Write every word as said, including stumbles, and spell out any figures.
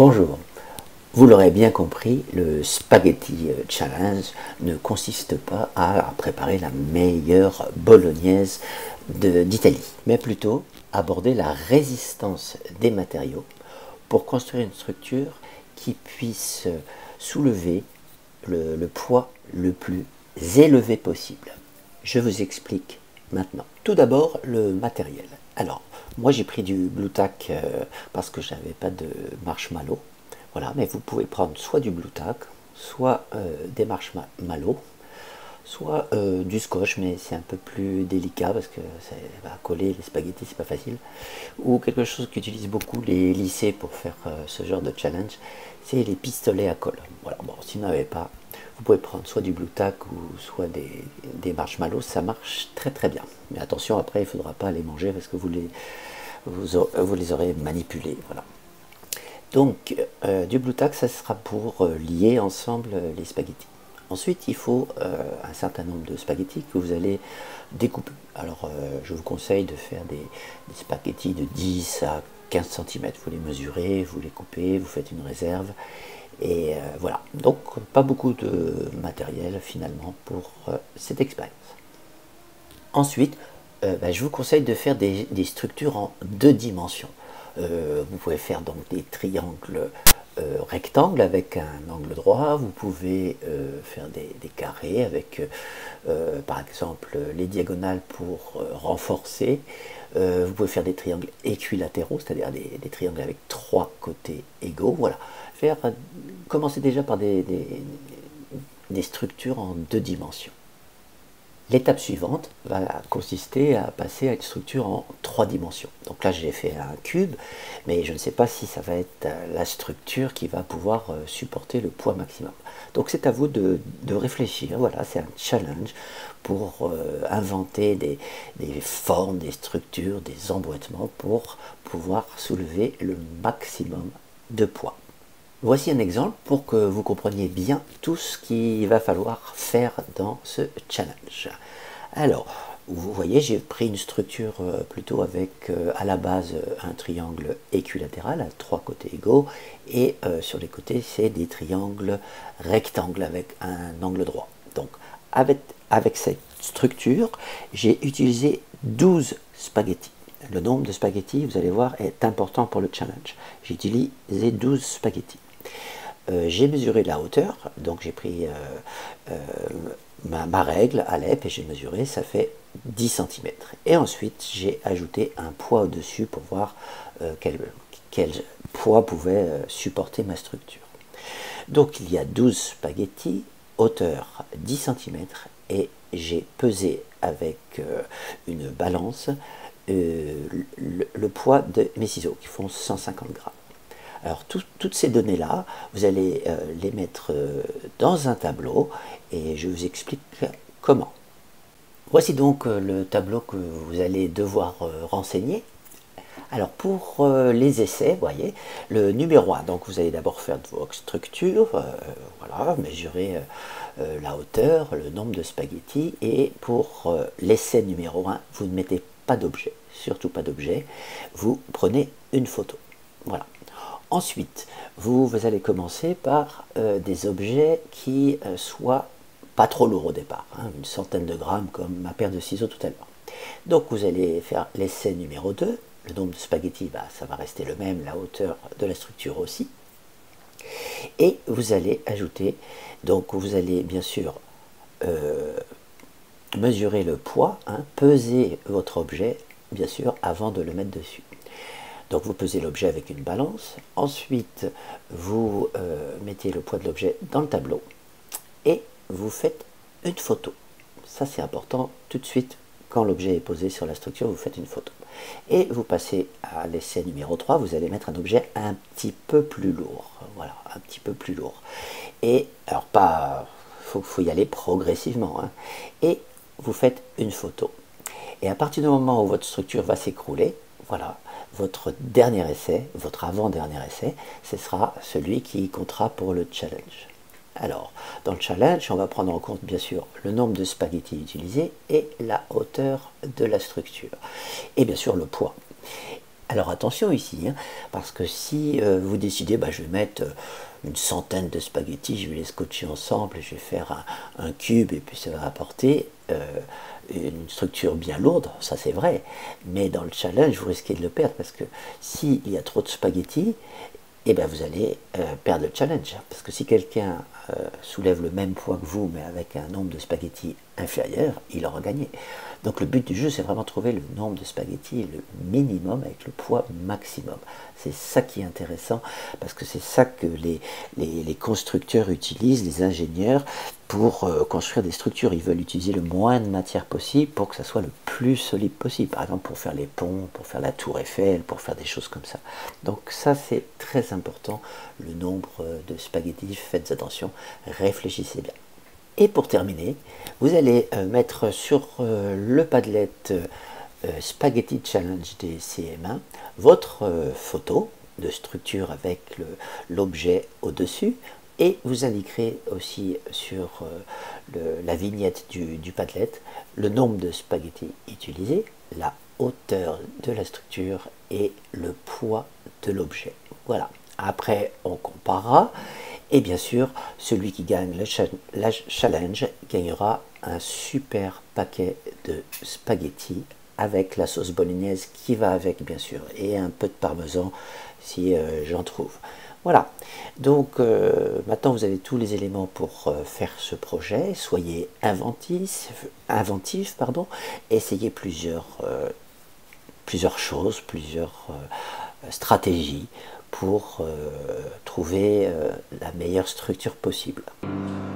Bonjour, vous l'aurez bien compris, le Spaghetti Challenge ne consiste pas à préparer la meilleure bolognaise d'Italie, mais plutôt aborder la résistance des matériaux pour construire une structure qui puisse soulever le, le poids le plus élevé possible. Je vous explique maintenant. Tout d'abord, le matériel. Alors, moi j'ai pris du Blu Tack euh, parce que je n'avais pas de marshmallow. Voilà, mais vous pouvez prendre soit du Blu Tack, soit euh, des marshmallows, soit euh, du scotch, mais c'est un peu plus délicat parce que ça va coller les spaghettis, c'est pas facile. Ou quelque chose qu'utilisent beaucoup les lycées pour faire euh, ce genre de challenge, c'est les pistolets à colle. Voilà, bon, si vous n'avez pas, vous pouvez prendre soit du Blu Tack ou soit des, des marshmallows, ça marche très très bien. Mais attention, après, il ne faudra pas les manger parce que vous les, vous, vous les aurez manipulés. Voilà. Donc, euh, du Blu Tack, ça sera pour euh, lier ensemble euh, les spaghettis. Ensuite, il faut euh, un certain nombre de spaghettis que vous allez découper. Alors, euh, je vous conseille de faire des, des spaghettis de dix à quinze centimètres. Vous les mesurez, vous les coupez, vous faites une réserve. Et euh, voilà. Donc, pas beaucoup de matériel finalement pour euh, cette expérience. Ensuite, euh, bah, je vous conseille de faire des, des structures en deux dimensions. Euh, vous pouvez faire donc des triangles euh, rectangles avec un angle droit, vous pouvez euh, faire des, des carrés avec euh, par exemple les diagonales pour euh, renforcer, euh, vous pouvez faire des triangles équilatéraux, c'est-à-dire des, des triangles avec trois côtés égaux, voilà. Faire, euh, commencer déjà par des, des, des structures en deux dimensions. L'étape suivante va consister à passer à une structure en trois dimensions. Donc là, j'ai fait un cube, mais je ne sais pas si ça va être la structure qui va pouvoir supporter le poids maximum. Donc c'est à vous de, de réfléchir. Voilà, c'est un challenge pour euh, inventer des, des formes, des structures, des emboîtements pour pouvoir soulever le maximum de poids. Voici un exemple pour que vous compreniez bien tout ce qu'il va falloir faire dans ce challenge. Alors, vous voyez, j'ai pris une structure plutôt avec à la base un triangle équilatéral à trois côtés égaux et euh, sur les côtés c'est des triangles rectangles avec un angle droit. Donc avec, avec cette structure, j'ai utilisé douze spaghettis. Le nombre de spaghettis, vous allez voir, est important pour le challenge. J'ai utilisé douze spaghettis. Euh, j'ai mesuré la hauteur, donc j'ai pris euh, euh, ma, ma règle à l'E P et j'ai mesuré, ça fait dix centimètres. Et ensuite, j'ai ajouté un poids au-dessus pour voir euh, quel, quel poids pouvait euh, supporter ma structure. Donc il y a douze spaghettis, hauteur dix centimètres, et j'ai pesé avec euh, une balance euh, le, le poids de mes ciseaux qui font cent cinquante grammes. Alors tout, toutes ces données-là, vous allez euh, les mettre euh, dans un tableau et je vous explique comment. Voici donc euh, le tableau que vous allez devoir euh, renseigner. Alors pour euh, les essais, vous voyez, le numéro un, donc vous allez d'abord faire votre structure, euh, voilà, mesurer euh, la hauteur, le nombre de spaghettis, et pour euh, l'essai numéro un, vous ne mettez pas d'objet, surtout pas d'objet, vous prenez une photo. Voilà. Ensuite, vous, vous allez commencer par euh, des objets qui euh, soient pas trop lourds au départ, hein, une centaine de grammes comme ma paire de ciseaux tout à l'heure. Donc vous allez faire l'essai numéro deux, le nombre de spaghettis, bah, ça va rester le même, la hauteur de la structure aussi. Et vous allez ajouter, donc vous allez bien sûr euh, mesurer le poids, hein, peser votre objet, bien sûr, avant de le mettre dessus. Donc vous pesez l'objet avec une balance, ensuite vous euh, mettez le poids de l'objet dans le tableau et vous faites une photo. Ça c'est important, tout de suite quand l'objet est posé sur la structure, vous faites une photo. Et vous passez à l'essai numéro trois, vous allez mettre un objet un petit peu plus lourd. Voilà, un petit peu plus lourd. Et alors pas, faut, faut y aller progressivement. Hein. Et vous faites une photo. Et à partir du moment où votre structure va s'écrouler, voilà, votre dernier essai, votre avant-dernier essai, ce sera celui qui comptera pour le challenge. Alors, dans le challenge, on va prendre en compte bien sûr le nombre de spaghettis utilisés et la hauteur de la structure. Et bien sûr le poids. Alors attention ici, hein, parce que si euh, vous décidez, bah, je vais mettre euh, une centaine de spaghettis, je vais les scotcher ensemble, et je vais faire un, un cube, et puis ça va apporter euh, une structure bien lourde, ça c'est vrai, mais dans le challenge, vous risquez de le perdre, parce que s'il y a trop de spaghettis, eh bien vous allez euh, perdre le challenge. Parce que si quelqu'un euh, soulève le même poids que vous, mais avec un nombre de spaghettis inférieur, il aura gagné. Donc le but du jeu, c'est vraiment trouver le nombre de spaghettis, le minimum avec le poids maximum. C'est ça qui est intéressant, parce que c'est ça que les, les, les constructeurs utilisent, les ingénieurs, pour euh, construire des structures. Ils veulent utiliser le moins de matière possible pour que ça soit le plus solide possible. Par exemple, pour faire les ponts, pour faire la tour Eiffel, pour faire des choses comme ça. Donc ça, c'est très important, le nombre de spaghettis. Faites attention, réfléchissez bien. Et pour terminer, vous allez euh, mettre sur euh, le Padlet euh, Spaghetti Challenge des C M un votre euh, photo de structure avec l'objet au-dessus, et vous indiquerez aussi sur euh, le, la vignette du, du Padlet le nombre de spaghettis utilisés, la hauteur de la structure et le poids de l'objet. Voilà. Après, on comparera. Et bien sûr, celui qui gagne le challenge gagnera un super paquet de spaghettis avec la sauce bolognaise qui va avec, bien sûr, et un peu de parmesan si euh, j'en trouve. Voilà, donc euh, maintenant vous avez tous les éléments pour euh, faire ce projet. Soyez inventifs, inventif, pardon, essayez plusieurs, euh, plusieurs choses, plusieurs euh, stratégies pour euh, trouver euh, la meilleure structure possible.